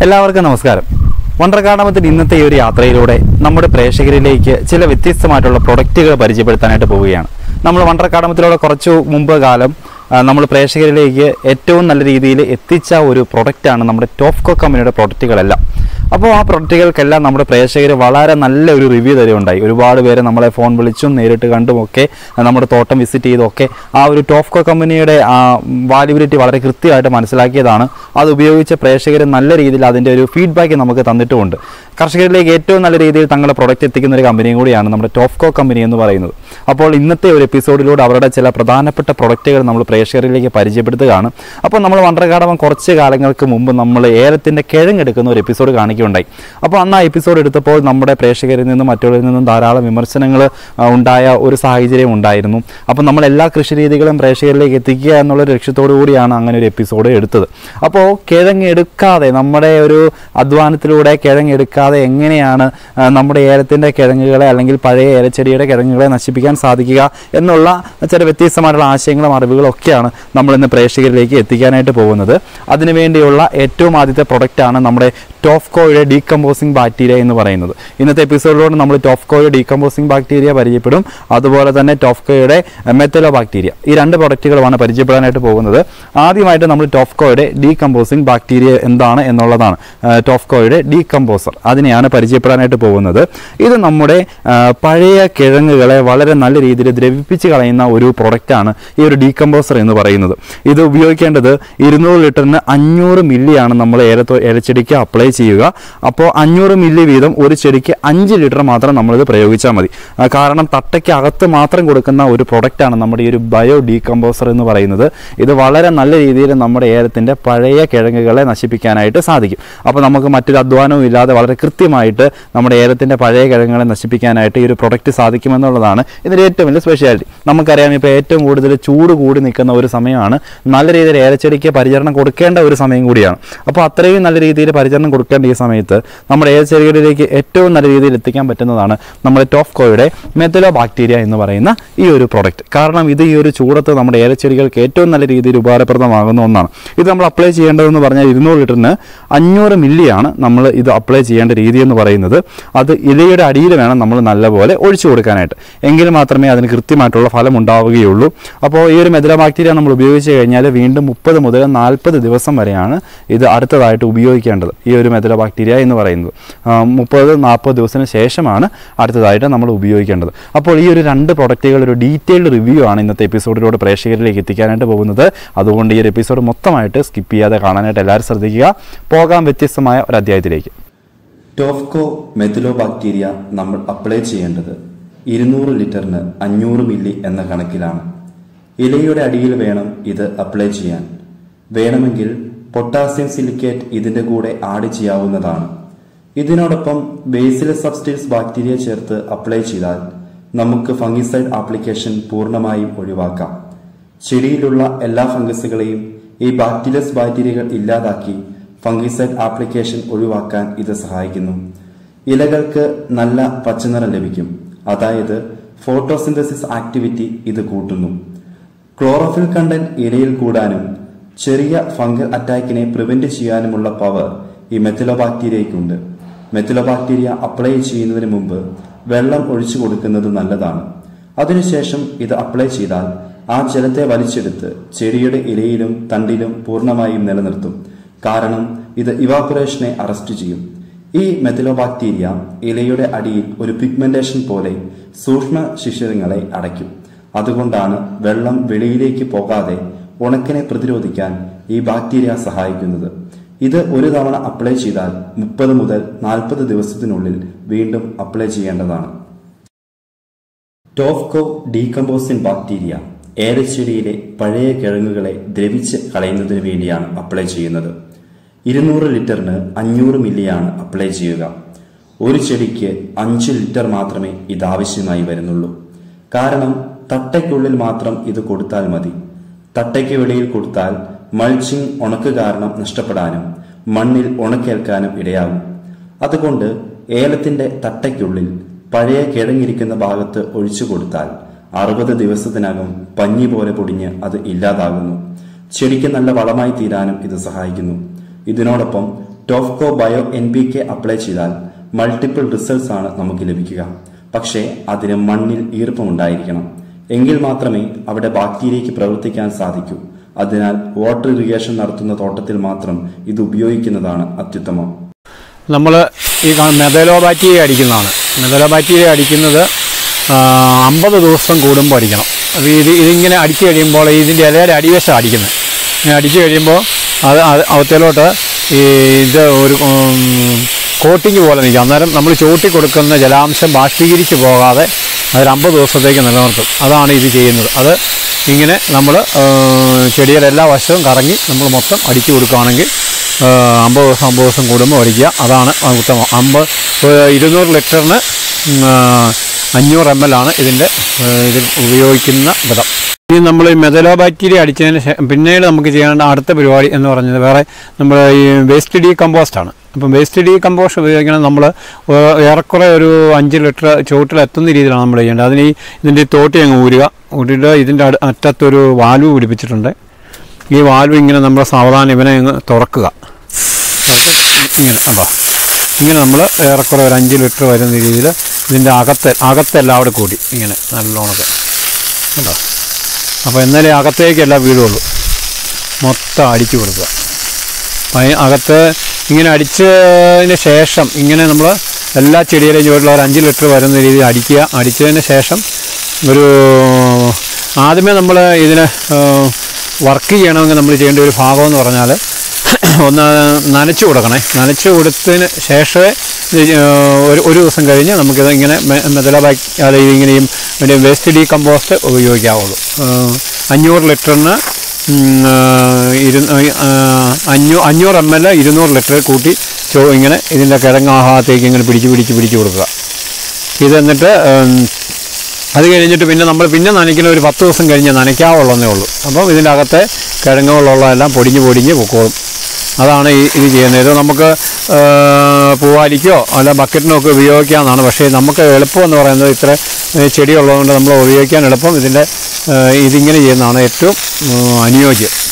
എല്ലാവർക്കും നമസ്കാരം. വണ്ടർകാർഡമത്തിൽ ഇന്നത്തെ ഈ ഒരു യാത്രയിലൂടെ നമ്മുടെ പ്രേക്ഷകരിലേക്ക് ചില വ്യത്യസ്തമായിട്ടുള്ള പ്രൊഡക്റ്റുകൾ പരിചയപ്പെടുത്താനായിട്ട് പോവുകയാണ്. നമ്മൾ വണ്ടർകാർഡമത്തിലൂടെ കുറച്ചു മുമ്പ് കാലം നമ്മൾ പ്രേക്ഷകരിലേക്ക് ഏറ്റവും നല്ല രീതിയിൽ എത്തിച്ച ഒരു പ്രൊഡക്റ്റാണ് നമ്മുടെ ടോഫ്കോ കമ്പനിയുടെ പ്രൊഡക്റ്റുകളെല്ലാം. അപ്പോൾ ആ പ്രൊഡക്റ്റുകൾക്കെല്ലാം നമ്മുടെ പ്രേക്ഷകർ വളരെ നല്ല ഒരു റിവ്യൂ തരുകയുണ്ടായി. ഒരുപാട് പേര് നമ്മളെ ഫോൺ വിളിച്ചും നേരിട്ട് കണ്ടുമൊക്കെ നമ്മുടെ തോട്ടം വിസിറ്റ് ചെയ്തൊക്കെ ആ ഒരു ടോഫ്കോ കമ്പനിയുടെ വാല്യൂബിലിറ്റി വളരെ കൃത്യമായിട്ട് മനസ്സിലാക്കിയതാണ്. അത് ഉപയോഗിച്ച പ്രേക്ഷകർ നല്ല രീതിയിൽ അതിൻ്റെ ഒരു ഫീഡ്ബാക്ക് നമുക്ക് തന്നിട്ടുമുണ്ട്. കർഷകരിലേക്ക് ഏറ്റവും നല്ല രീതിയിൽ തങ്ങളുടെ പ്രൊഡക്റ്റ് എത്തിക്കുന്ന ഒരു കമ്പനിയും കൂടിയാണ് നമ്മുടെ ടോഫ്കോ കമ്പനി എന്ന് പറയുന്നത്. അപ്പോൾ ഇന്നത്തെ ഒരു എപ്പിസോഡിലൂടെ അവരുടെ ചില പ്രധാനപ്പെട്ട പ്രൊഡക്റ്റുകൾ നമ്മൾ പ്രേക്ഷകരിലേക്ക് പരിചയപ്പെടുത്തുകയാണ്. അപ്പോൾ നമ്മൾ വണ്ടർകാർഡമം കുറച്ച് കാലങ്ങൾക്ക് മുമ്പ് നമ്മൾ ഏലത്തിൻ്റെ കിഴങ്ങെടുക്കുന്ന ഒരു എപ്പിസോഡ് കാണിക്കുകയുണ്ടായി. അപ്പോൾ അന്ന് ആ എപ്പിസോഡ് എടുത്തപ്പോൾ നമ്മുടെ പ്രേക്ഷകരിൽ നിന്നും മറ്റുള്ളവരിൽ നിന്നും ധാരാളം വിമർശനങ്ങൾ ഉണ്ടായ ഒരു സാഹചര്യം ഉണ്ടായിരുന്നു. അപ്പോൾ നമ്മൾ എല്ലാ കൃഷി രീതികളും പ്രേക്ഷകരിലേക്ക് എത്തിക്കുക എന്നുള്ള ലക്ഷ്യത്തോടു കൂടിയാണ് അങ്ങനെ ഒരു എപ്പിസോഡ് എടുത്തത്. അപ്പോൾ കിഴങ്ങെടുക്കാതെ നമ്മുടെ ഒരു അധ്വാനത്തിലൂടെ കിഴങ്ങെടുക്കാതെ എങ്ങനെയാണ് നമ്മുടെ ഏലത്തിൻ്റെ കിഴങ്ങുകളെ അല്ലെങ്കിൽ പഴയ ഏലച്ചെടിയുടെ കിഴങ്ങുകളെ നശിപ്പിക്കാൻ സാധിക്കുക എന്നുള്ള ചില വ്യത്യസ്തമായിട്ടുള്ള ആശയങ്ങളും അറിവുകളും ഒക്കെയാണ് നമ്മളിന്ന് പ്രേക്ഷകരിലേക്ക് എത്തിക്കാനായിട്ട് പോകുന്നത്. അതിനുവേണ്ടിയുള്ള ഏറ്റവും ആദ്യത്തെ പ്രൊഡക്റ്റാണ് നമ്മുടെ ടോഫ്കോയുടെ ഡീകമ്പോസിംഗ് ബാക്ടീരിയ എന്ന് പറയുന്നത്. ഇന്നത്തെ എപ്പിസോഡിലൂടെ നമ്മൾ ടോഫ്കോയുടെ ഡീകമ്പോസിംഗ് ബാക്ടീരിയ പരിചയപ്പെടും. അതുപോലെ തന്നെ ടോഫ്കോയുടെ മെത്തലോ ബാക്ടീരിയ, ഈ രണ്ട് പ്രൊഡക്റ്റുകളുമാണ് പരിചയപ്പെടാനായിട്ട് പോകുന്നത്. ആദ്യമായിട്ട് നമ്മൾ ടോഫ്കോയുടെ ഡീകമ്പോസിംഗ് ബാക്ടീരിയ എന്താണ് എന്നുള്ളതാണ്. ടോഫ്കോയുടെ ഡീകമ്പോസർ, അതിനെയാണ് പരിചയപ്പെടാനായിട്ട് പോകുന്നത്. ഇത് നമ്മുടെ പഴയ കിഴങ്ങുകളെ വളരെ നല്ല രീതിയിൽ ദ്രവിപ്പിച്ച് കളയുന്ന ഒരു പ്രൊഡക്റ്റാണ് ഈ ഒരു ഡീകമ്പോസർ എന്ന് പറയുന്നത്. ഇത് ഉപയോഗിക്കേണ്ടത് 200 ലിറ്ററിന് 500 മില്ലിയാണ് നമ്മൾ ഏലച്ചെടിക്ക് അപ്ലൈ ചെയ്യുക. അപ്പോൾ 500 മില്ലി വീതം ഒരു ചെടിക്ക് 5 ലിറ്റർ മാത്രം നമ്മളിത് പ്രയോഗിച്ചാൽ മതി. കാരണം തട്ടയ്ക്ക് അകത്ത് മാത്രം കൊടുക്കുന്ന ഒരു പ്രൊഡക്റ്റാണ് നമ്മുടെ ഈ ഒരു ബയോ ഡീകമ്പോസർ എന്ന് പറയുന്നത്. ഇത് വളരെ നല്ല രീതിയിൽ നമ്മുടെ ഏലത്തിൻ്റെ പഴയ കിഴങ്ങുകളെ നശിപ്പിക്കാനായിട്ട് സാധിക്കും. അപ്പോൾ നമുക്ക് മറ്റൊരു അധ്വാനവും ഇല്ലാതെ വളരെ കൃത്യമായിട്ട് നമ്മുടെ ഏലത്തിൻ്റെ പഴയ കിഴങ്ങുകളെ നശിപ്പിക്കാനായിട്ട് ഈ ഒരു പ്രൊഡക്റ്റ് സാധിക്കുമെന്നുള്ളതാണ് ഇതിൻ്റെ ഏറ്റവും വലിയ സ്പെഷ്യാലിറ്റി. നമുക്കറിയാം, ഇപ്പോൾ ഏറ്റവും കൂടുതൽ ചൂട് കൂടി നിൽക്കുന്ന ഒരു സമയമാണ്. നല്ല രീതിയിൽ ഏലച്ചെടിക്ക് പരിചരണം കൊടുക്കേണ്ട ഒരു സമയം കൂടിയാണ്. അപ്പോൾ അത്രയും നല്ല രീതിയിൽ പരിചരണം കൊടുക്കേണ്ട ഈ സമയത്ത് നമ്മുടെ ഏലച്ചെടികളിലേക്ക് ഏറ്റവും നല്ല രീതിയിൽ എത്തിക്കാൻ പറ്റുന്നതാണ് നമ്മുടെ ടോഫ്കോയുടെ മെത്തലോ ബാക്ടീരിയ എന്ന് പറയുന്ന ഈ ഒരു പ്രൊഡക്റ്റ്. കാരണം ഇത് ഈ ഒരു ചൂടത്ത് നമ്മുടെ ഏലച്ചെടികൾക്ക് ഏറ്റവും നല്ല രീതിയിൽ ഉപകാരപ്രദമാകുന്ന ഒന്നാണ്. ഇത് നമ്മൾ അപ്ലൈ ചെയ്യേണ്ടതെന്ന് പറഞ്ഞാൽ 200 ലിറ്ററിന് 500 മില്ലിയാണ് നമ്മൾ ഇത് അപ്ലൈ ചെയ്യേണ്ട രീതി എന്ന് പറയുന്നത്. അത് ഇലയുടെ അടിയിൽ വേണം നമ്മൾ നല്ലപോലെ ഒഴിച്ചു കൊടുക്കാനായിട്ട്. എങ്കിൽ മാത്രമേ അതിന് കൃത്യമായിട്ടുള്ള ഫലം ഉണ്ടാവുകയുള്ളൂ. അപ്പോൾ ഈ ഒരു മെത്തലോ ബാക്ടീരിയ നമ്മൾ ഉപയോഗിച്ച് കഴിഞ്ഞാൽ വീണ്ടും 30 മുതൽ 40 ദിവസം വരെയാണ് ഇത് അടുത്തതായിട്ട് ഉപയോഗിക്കേണ്ടത്. ഈ ഒരു മെത്തലോ ബാക്ടീരിയ എന്ന് പറയുന്നത് 30-40 ദിവസത്തിന് ശേഷമാണ് അടുത്തതായിട്ട് നമ്മൾ ഉപയോഗിക്കേണ്ടത്. അപ്പോൾ ഈ ഒരു രണ്ട് പ്രൊഡക്റ്റുകൾ ഒരു ഡീറ്റെയിൽഡ് റിവ്യൂ ആണ് ഇന്നത്തെ എപ്പിസോഡിലൂടെ പ്രേക്ഷകരിലേക്ക് എത്തിക്കാനായിട്ട് പോകുന്നത്. അതുകൊണ്ട് ഈ ഒരു എപ്പിസോഡ് മൊത്തമായിട്ട് സ്കിപ്പ് ചെയ്യാതെ കാണാനായിട്ട് എല്ലാവരും ശ്രദ്ധിക്കുക. പോകാം വ്യത്യസ്തമായ ഒരു അധ്യായത്തിലേക്ക്. ടോഫ്കോ മെത്തലോ ബാക്ടീരിയ നമ്മൾ അപ്ലൈ ചെയ്യേണ്ടത് 200 ലിറ്ററിന് 500 മില്ലി എന്ന കണക്കിലാണ്. ഇലയുടെ അടിയിൽ വേണം ഇത് അപ്ലൈ ചെയ്യാൻ. വേണമെങ്കിൽ പൊട്ടാസ്യം സിലിക്കേറ്റ് ഇതിന്റെ കൂടെ ആഡ് ചെയ്യാവുന്നതാണ്. ഇതിനോടൊപ്പം ബേസിലസ് സബ്സ്റ്റിൽസ് ബാക്ടീരിയ ചേർത്ത് അപ്ലൈ ചെയ്താൽ നമുക്ക് ഫംഗിസൈഡ് ആപ്ലിക്കേഷൻ പൂർണ്ണമായും ഒഴിവാക്കാം. ചെടിയിലുള്ള എല്ലാ ഫംഗസുകളെയും ഈ ബാക്ടീരിയകൾ ഇല്ലാതാക്കി ഫംഗിസൈഡ് ആപ്ലിക്കേഷൻ ഒഴിവാക്കാൻ ഇത് സഹായിക്കുന്നു. ഇലകൾക്ക് നല്ല പച്ചനിറം ലഭിക്കും. അതായത് ഫോട്ടോസിന്തസിസ് ആക്ടിവിറ്റി ഇത് കൂട്ടുന്നു. ക്ലോറോഫിൽ കണ്ടന്റ് ഇലയിൽ കൂടാനും ചെറിയ ഫംഗൽ അറ്റാക്കിനെ പ്രിവെന്റ് ചെയ്യാനുമുള്ള പവർ ഈ മെത്തലോ ബാക്ടീരിയയ്ക്കുണ്ട്. മെത്തലോ ബാക്ടീരിയ അപ്ലൈ ചെയ്യുന്നതിന് മുമ്പ് വെള്ളം ഒഴിച്ചു കൊടുക്കുന്നത് നല്ലതാണ്. അതിനുശേഷം ഇത് അപ്ലൈ ചെയ്താൽ ആ ജലത്തെ വലിച്ചെടുത്ത് ചെടിയുടെ ഇലയിലും തണ്ടിലും പൂർണ്ണമായും നിലനിർത്തും. കാരണം ഇത് ഇവാപറേഷനെ അറസ്റ്റ് ചെയ്യും. ഈ മെത്തലോ ബാക്ടീരിയ ഇലയുടെ അടിയിൽ ഒരു പിഗ്മെന്റേഷൻ പോലെ സൂക്ഷ്മ ശിശിരങ്ങളെ അടയ്ക്കും. അതുകൊണ്ടാണ് വെള്ളം വെളിയിലേക്ക് പോകാതെ ഉണക്കിനെ പ്രതിരോധിക്കാൻ ഈ ബാക്ടീരിയ സഹായിക്കുന്നത്. ഇത് ഒരു തവണ അപ്ലൈ ചെയ്താൽ 30 മുതൽ 40 ദിവസത്തിനുള്ളിൽ വീണ്ടും അപ്ലൈ ചെയ്യേണ്ടതാണ്. ടോഫ്കോ ഡീകമ്പോസിംഗ് ബാക്ടീരിയ ഏലച്ചെടിയിലെ പഴയ കിഴങ്ങുകളെ ദ്രവിച്ച് കളയുന്നതിന് വേണ്ടിയാണ് അപ്ലൈ ചെയ്യുന്നത്. 200 ലിറ്ററിന് 500 മില്ലിയാണ് അപ്ലൈ ചെയ്യുക. ഒരു ചെടിക്ക് 5 ലിറ്റർ മാത്രമേ ഇതാവശ്യമായി വരുന്നുള്ളൂ. കാരണം തട്ടയ്ക്കുള്ളിൽ മാത്രം ഇത് കൊടുത്താൽ മതി. തട്ടയ്ക്ക് വെളിയിൽ കൊടുത്താൽ മൾച്ചിങ് ഉണക്ക് കാരണം നഷ്ടപ്പെടാനും മണ്ണിൽ ഉണക്കേൽക്കാനും ഇടയാകും. അതുകൊണ്ട് ഏലത്തിന്റെ തട്ടയ്ക്കുള്ളിൽ പഴയ കിഴങ്ങിരിക്കുന്ന ഭാഗത്ത് ഒഴിച്ചു കൊടുത്താൽ 60 ദിവസത്തിനകം പഞ്ഞി പോലെ പൊടിഞ്ഞ് അത് ഇല്ലാതാകുന്നു. ചെടിക്ക് നല്ല വളമായി തീരാനും ഇത് സഹായിക്കുന്നു. ഇതിനോടൊപ്പം ടോഫ്കോ ബയോ NPK അപ്ലൈ ചെയ്താൽ മൾട്ടിപ്പിൾ റിസൾട്ട്സ് ആണ് നമുക്ക് ലഭിക്കുക. പക്ഷേ അതിന് മണ്ണിൽ ഈർപ്പമുണ്ടായിരിക്കണം. എങ്കിൽ മാത്രമേ അവിടെ ബാക്ടീരിയയ്ക്ക് പ്രവർത്തിക്കാൻ സാധിക്കൂ. അതിനാൽ വാട്ടർ ഇറിഗേഷൻ നടത്തുന്ന തോട്ടത്തിൽ മാത്രം ഇത് ഉപയോഗിക്കുന്നതാണ് അത്യുത്തമം. നമ്മൾ ഈ മെതലോ ബാക്ടീരിയ അടിക്കുന്നതാണ്. മെതലോ ബാക്ടീരിയ അടിക്കുന്നത് 50 ദിവസം കൂടുമ്പോൾ അടിക്കണം. അപ്പോൾ ഇതിങ്ങനെ അടിച്ചു കഴിയുമ്പോൾ ഇതിൻ്റെ ഇലയുടെ അടിവശം അടിക്കുന്നത്. ഇങ്ങനെ അടിച്ചു കഴിയുമ്പോൾ അവത്തിലോട്ട് ഇത് ഒരു കോട്ടിങ് പോലെ നിൽക്കും. അന്നേരം നമ്മൾ ചൂട്ടി കൊടുക്കുന്ന ജലാംശം ബാഷ്പീകരിച്ച് പോകാതെ അതൊരു 50 ദിവസത്തേക്ക് നിലനിർത്തും. അതാണ് ഇത് ചെയ്യുന്നത്. അത് ഇങ്ങനെ നമ്മൾ ചെടിയുടെ എല്ലാ വശവും കറങ്ങി നമ്മൾ മൊത്തം അടിച്ചു കൊടുക്കുകയാണെങ്കിൽ 50 ദിവസം കൂടുമ്പോൾ അടിക്കുക. അതാണ് ഉത്തമം. 200 ലിറ്ററിന് 500 ml ആണ് ഇതിൽ ഉപയോഗിക്കുന്ന വിധം. ഇനി നമ്മൾ ഈ മെതലോ ബാക്ടീരിയ അടിച്ചതിന് പിന്നീട് നമുക്ക് ചെയ്യേണ്ട അടുത്ത പരിപാടി എന്ന് പറഞ്ഞത് വേറെ നമ്മൾ ഈ വേസ്റ്റ് ഡീകമ്പോസ്റ്റാണ്. അപ്പം വേസ്റ്റ് ഡീകമ്പോസ്റ്റ് ഉപയോഗിക്കണം. നമ്മൾ ഏറെക്കുറെ ഒരു 5 ലിറ്റർ ചുവട്ടിലെത്തുന്ന രീതിയിലാണ് നമ്മൾ ചെയ്യേണ്ടത്. അതിന് ഇതിൻ്റെ തോട്ടി അങ്ങ് ഊരിയിട്ട് ഇതിൻ്റെ അറ്റത്തൊരു വാൽവ് പിടിപ്പിച്ചിട്ടുണ്ട്. ഈ വാൽവ് ഇങ്ങനെ നമ്മൾ സാവധാനം ഇവനെ അങ്ങ് തുറക്കുക. ഇങ്ങനെ അപ്പോൾ ഇങ്ങനെ നമ്മൾ ഏറെക്കുറെ ഒരു 5 ലിറ്റർ വരുന്ന രീതിയിൽ ഇതിൻ്റെ അകത്തെല്ലാം അവിടെ കൂടി ഇങ്ങനെ നല്ലോണക്ക് കേട്ടോ. അപ്പോൾ എന്നാലേ അകത്തേക്കെല്ലാം വീടുള്ളൂ. മൊത്തം അടിച്ചു കൊടുക്കുക. അകത്ത് ഇങ്ങനെ അടിച്ചതിന് ശേഷം ഇങ്ങനെ നമ്മൾ എല്ലാ ചെടിയുടെയും ചുവട്ടിൽ ഒരു 5 ലിറ്റർ വരുന്ന രീതിയിൽ അടിക്കുക. അടിച്ചതിന് ശേഷം ഒരു ആദ്യമേ നമ്മൾ ഇതിന് വർക്ക് ചെയ്യണമെങ്കിൽ നമ്മൾ ചെയ്യേണ്ട ഒരു ഭാഗം എന്ന് പറഞ്ഞാൽ ഒന്ന് നനച്ചു കൊടുക്കണേ. നനച്ചു കൊടുത്തതിന് ശേഷമേ ഒരു ദിവസം കഴിഞ്ഞ് നമുക്കിത് ഇങ്ങനെ മെതലോ ബാക്ടീരിയ ഇങ്ങനെയും പിന്നെ വേസ്റ്റ് ഡീകമ്പോസ്റ്റ് ഉപയോഗിക്കാവുള്ളൂ. 500 ലിറ്ററിന് 500 ml 200 ലിറ്റർ കൂട്ടി ഇങ്ങനെ ഇതിൻ്റെ കിഴങ്ങാഹാരത്തേക്ക് ഇങ്ങനെ പിടിച്ച് കൊടുക്കുക. ഇത് എന്നിട്ട് അത് കഴിഞ്ഞിട്ട് പിന്നെ നമ്മൾ നനയ്ക്കുന്ന ഒരു 10 ദിവസം കഴിഞ്ഞ് നനയ്ക്കാവുള്ളതേ ഉള്ളൂ. അപ്പം ഇതിൻ്റെ അകത്തെ കിഴങ്ങുകളുള്ളതെല്ലാം പൊടിഞ്ഞ് പൊക്കോളും. അതാണ് ഇത് ചെയ്യുന്നത്. ഇത് നമുക്ക് പൂവാലിക്കോ അല്ല ബക്കറ്റിനോ ഒക്കെ ഉപയോഗിക്കാവുന്നതാണ്. പക്ഷേ നമുക്ക് എളുപ്പം എന്ന് പറയുന്നത് ഇത്ര ചെടിയുള്ളതുകൊണ്ട് നമ്മൾ ഉപയോഗിക്കാൻ എളുപ്പം ഇതിങ്ങനെ ചെയ്യുന്നതാണ് ഏറ്റവും അനുയോജ്യം.